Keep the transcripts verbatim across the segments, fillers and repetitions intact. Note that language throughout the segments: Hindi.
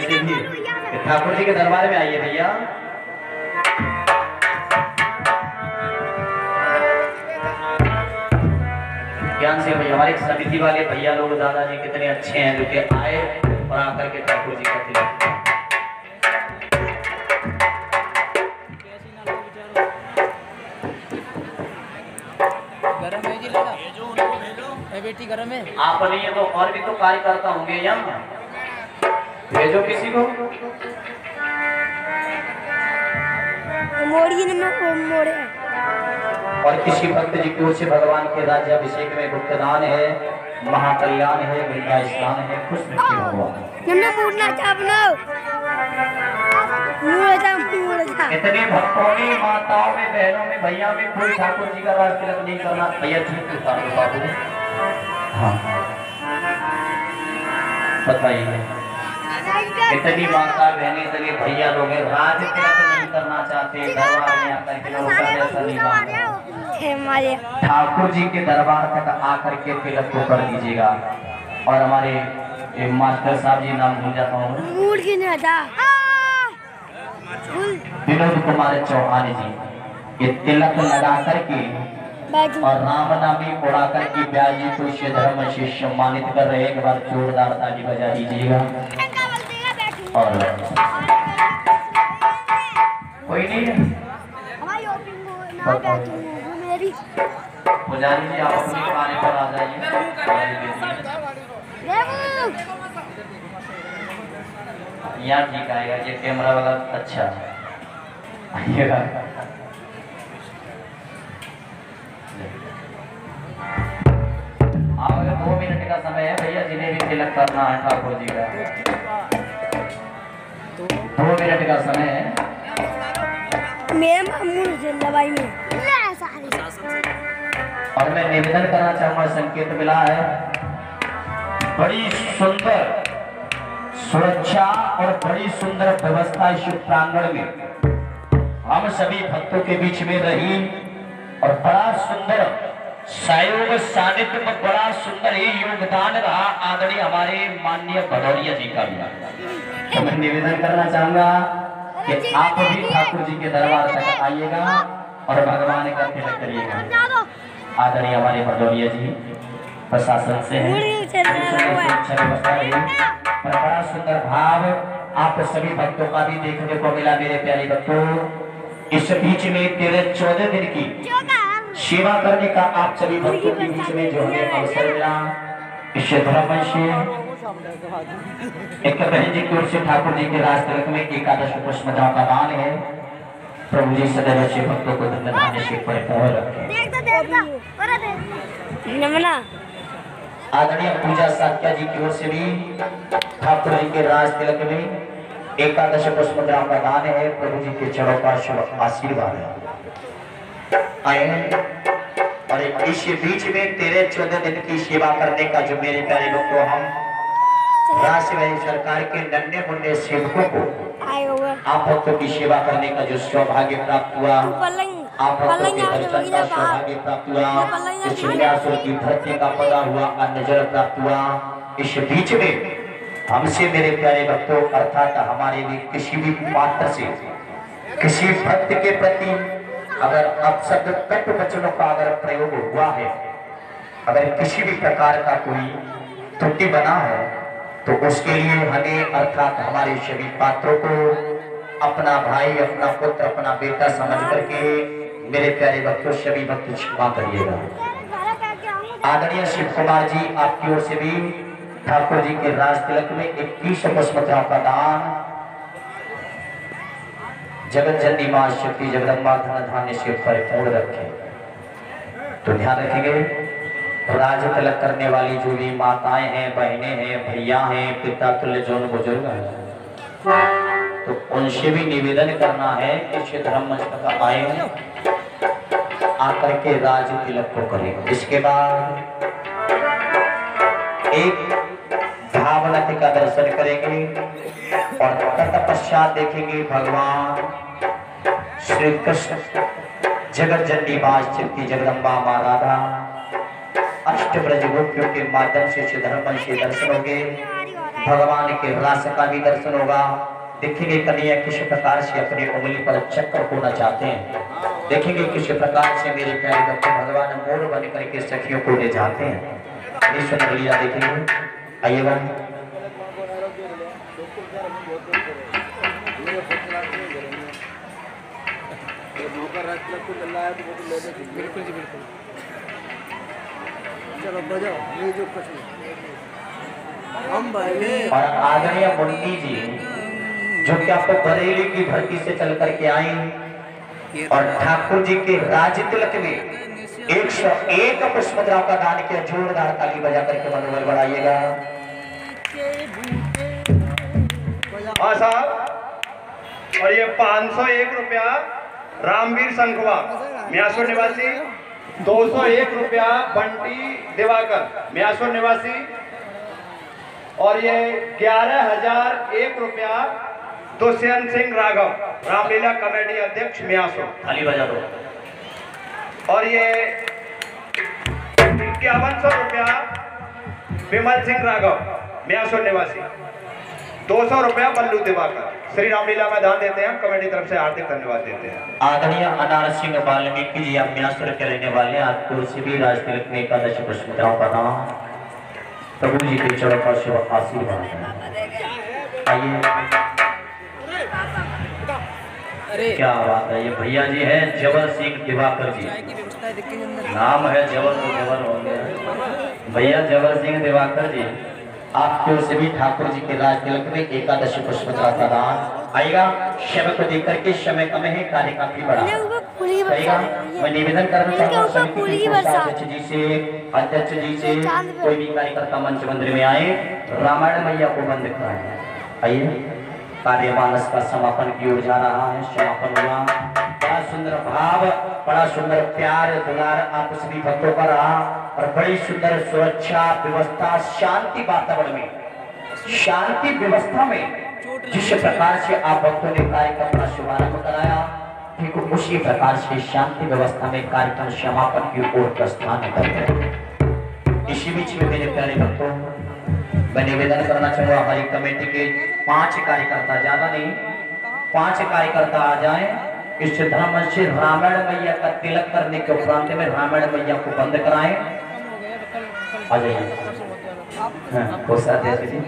वैसे भी ठाकुर जी के दरबार में आइए भैया। ज्ञान से भैया हमारे समिति वाले भैया लोग दादाजी कितने अच्छे हैं जो कि आए और आकर के ठाकुर जी का तिलक। गरम है जी लगा भेजो उनको भेजो ए बेटी गरम है आप नहीं है तो और भी तो कार्यकर्ता होंगे यहाँ भेजो किसी को। मोड़ी न मोड़े और किसी भक्त जी की ओर से भगवान के राज्याभिषेक में गुप्तदान है महाकल्याण है गंगा स्नान है खुश नन्ना पूछना चाहना इतने भक्तों में माताओं में बहनों में भैया में कोई ठाकुर जी का राज तिलक नहीं करना भैया ठीक उतार दो बाबू। हाँ बताइए इतनी माता बहने इतने भैया लोग राज तिलक नहीं करना चाहते दरबार में आकर के लोग ऐसा नहीं ठाकुर जी के दरबार तक आकर के तिलक को कर दीजिएगा। और हमारे मास्टर साहब जी नाम भूल जाता हूँ विनोद कुमार चौहान जी ये तिलक लगा करके और राम नामी उड़ा करके ब्याज जी को इस धर्म से सम्मानित कर रहे हैं। एक बार जोरदार ताली बजा दीजिएगा। और कोई नहीं पुजारी जी आप अपने खाने पर आ जाइए। यहाँ ठीक आएगा ये कैमरा वाला अच्छा आइएगा। आप दो मिनट का समय है भैया जिन्हें भी तिलक करना है ठाकुर जी का दो मिनट का समय है। दवाई में और मैं निवेदन करना चाहूंगा संकेत मिला है बड़ी सुंदर सुरक्षा और बड़ी सुंदर व्यवस्था इस प्रांगण में हम सभी भक्तों के बीच में रही और बड़ा सुंदर सहयोग सानिध्य में बड़ा सुंदर ही योगदान रहा आदरणीय हमारे माननीय भदौरिया जी का भी। तो मैं निवेदन करना चाहूंगा कि आप भी ठाकुर जी के दरबार तक आइएगा और भगवान का तिलक करिएगा। आदरणीय हमारे भदौरिया जी प्रशासन से है पर बड़ा सुंदर भाव आप सभी भक्तों का भी देखने को मिला। मेरे प्यारे भक्तों इस बीच में तेरह चौदह दिन की सेवा करने का आप सभी भक्तों के बीच में जो हमें अवसर मिला इस धर्म से एक बहन जी की ओर से ठाकुर जी के राज तिलक में एकादश पुष्पजाओं का दान है। प्रभु जी सदैव से भक्तों को धन्यवाद से परिपूर्ण रखें। आदरणीय पूजा सात्या जी की ओर से भी ठाकुर जी के राज तिलक में एकादश पुष्पजाओं का दान है। प्रभु जी के चरणों का शुभ आशीर्वाद है। आए और इस बीच में तेरह चौदह दिन की सेवा करने का जो मेरे प्यारे भक्तों हम राज्य सरकार के नन्हे मुन्ने सेवकों को आप भक्तों की सेवा करने का जो सौभाग्य प्राप्त हुआ आप भक्तों के दर्शन का सौभाग्य प्राप्त हुआ इस छियासठ की धरती का पदा हुआ अन्न जल प्राप्त हुआ। इस बीच में हमसे मेरे प्यारे भक्तों अर्थात हमारे भी किसी भी पात्र से किसी भक्त के प्रति अगर अपशब्द कट वचनों का अगर प्रयोग हुआ है अगर किसी भी प्रकार का कोई त्रुटि बना है तो उसके लिए हमें अर्थात हमारे सभी पात्रों को अपना भाई अपना पुत्र अपना बेटा समझ करके मेरे प्यारे भक्तों सभी भक्त क्षमा करिएगा। आदरणीय शिव कुमार जी आपकी ओर से भी ठाकुर जी के राज तिलक में इक्कीस पुष्पजाओं का दान जगत जननी मां शक्ति जगदम्बा धन धान्य से परिपूर्ण रखे। तो ध्यान रखेंगे राज तिलक करने वाली जो भी माताएं हैं बहनें हैं भैया हैं पिता तुल्य जो बुजुर्ग हैं तो उनसे भी निवेदन करना है कि धर्म मंच तक आए आकर के राज तिलक को करें। इसके बाद एक भावनाथ का दर्शन करेंगे और तत्पश्चात देखेंगे भगवान श्री कृष्ण जगत जननी मां शक्ति जगदम्बा मां राधा अष्ट ब्रज गोपियों के माध्यम से धर्म से दर्शन होंगे भगवान के रास का भी दर्शन होगा। देखेंगे कन्हैया किस प्रकार से अपनी उंगली पर चक्कर होना चाहते हैं। देखेंगे किस प्रकार से मेरे प्यारे भक्त भगवान मोर बन करके सखियों को ले जाते हैं। ये सुंदर लीला देखेंगे। आइए भाई बिल्कुल जी बिल्कुल। चलो बजाओ ये जो कुछ हम भाई और आदरणीय मुन्नी जी जो कि आपको बरेली की धरती से चल करके आई और ठाकुर जी के राज तिलक में एक सौ एक पुष्पद्राव का दान किया। जोरदार ताली बजा करके मनोबल बढ़ाइएगा। हाँ साहब। और ये पाँच सौ एक रुपया रामवीर संखवा म्यासुर निवासी, दो सौ एक रुपया बंटी दिवाकर म्यासुर निवासी, और ये ग्यारह हजार एक रुपया दुष्यंत सिंह राघव रामलीला कमेटी अध्यक्ष म्यासुर। ताली बजा दो। और ये इक्यावन सौ रुपया विमल सिंह राघव म्यासुर निवासी, दो सौ रुपया बल्लू दिवाकर श्री रामलीला में दान देते हैं। कमेटी तरफ से हार्दिक धन्यवाद देते हैं। आदरणीय अनार सिंह वाल्मीकि जी आप म्यासुर के रहने वाले, आपको सभी राज तिलक में एकादश पुष्पद्राव का दान प्रभु जी के चरणों पर शुभ आशीर्वाद। आइए अरे क्या बात है। ये भैया जी हैं जबर सिंह दिवाकर जी, चाय की व्यवस्था है देख के अंदर। नाम है जबर तो जबर हो गया। भैया जबर सिंह दिवाकर जी आपके ओर से भी ठाकुर जी के राज तिलक में एकादश पुष्पद्राव का दान आएगा। समय को देख करके समय कम है, कार्य काफी बड़ा आएगा। मैं निवेदन करना चाहूँगा समिति के अध्यक्ष जी से अध्यक्ष जी से कोई भी कार्यकर्ता मंच मंदिर में आए, रामायण मैया को बंद कराए। आइए कार्य मानस का समापन की ओर जा रहा है। समापन हुआ, बड़ा सुंदर भाव, बड़ा सुंदर प्यार दुलार आप सभी भक्तों का रहा और बड़ी सुंदर सुरक्षा व्यवस्था शांति वातावरण में, शांति व्यवस्था में जिस प्रकार से आप भक्तों ने कार्यक्रम का शुभारंभ कराया, ठीक उसी प्रकार से शांति व्यवस्था में कार्यक्रम समापन की ओर प्रस्थान कर गए। इसी बीच में मेरे प्यारे भक्तों मैं निवेदन करना चाहूंगा, हमारी कमेटी के पांच कार्यकर्ता, ज्यादा नहीं, पांच कार्यकर्ता आ जाएं। इस धर्म से रामायण मैया का तिलक करने के उपरांत में रामायण मैया को बंद कराएं। आ जाइए। हाँ, कोसा जैसे जी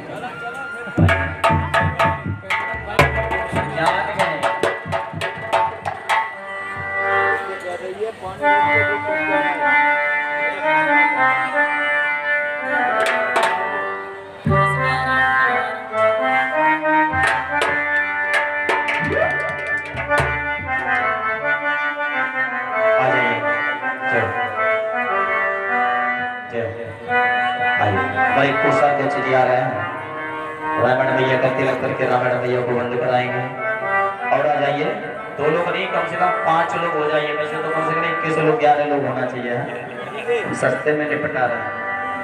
भाई कोषाध्यक्ष जी आ रहे हैं। रामायण मैया का तिलक करके रामायण मैया को बंद कराएंगे। और आ जाइए, दो लोग नहीं कम से कम पांच लोग हो जाइए। वैसे तो कम से कम इक्कीस लोग ग्यारह लोग होना चाहिए, सस्ते में निपटा रहे हैं।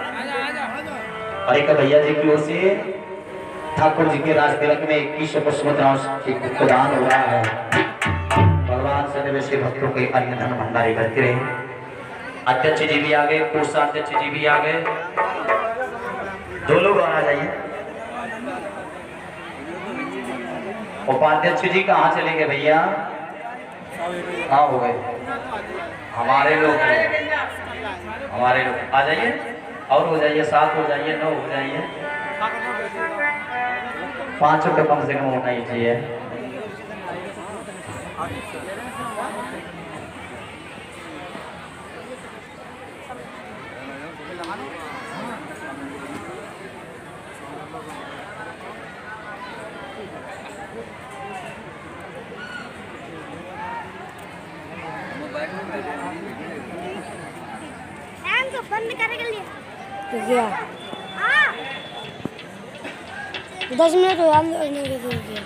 और एक भैया जी की ओर से ठाकुर जी के राज तिलक में इक्कीस पुष्पद्राव दान हो रहा है। भगवान से निवेशी भक्तों के अन्य धन भंडारी करते रहे। अध्यक्ष जी भी आ गए, कोषाध्यक्ष जी भी आ गए, दो लोग और आ जाइए। उपाध्यक्ष जी कहाँ चले गए भैया? कहाँ हो गए? हमारे लोग हमारे लोग आ जाइए और हो जाइए, सात हो जाइए, नौ हो जाइए, पांच रुपये कम से कम होना ही चाहिए। बंद करने के लिए क्या? हाँ दस मिनट हो गए।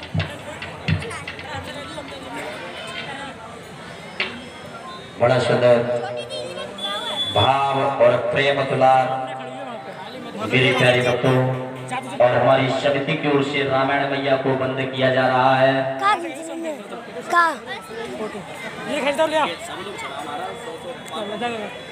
बड़ा सुंदर भाव और प्रेम दुलार मेरे प्यारे भक्तों और हमारी समिति की ओर से रामायण मैया को बंद किया जा रहा है। का? ये खरीदा लिया।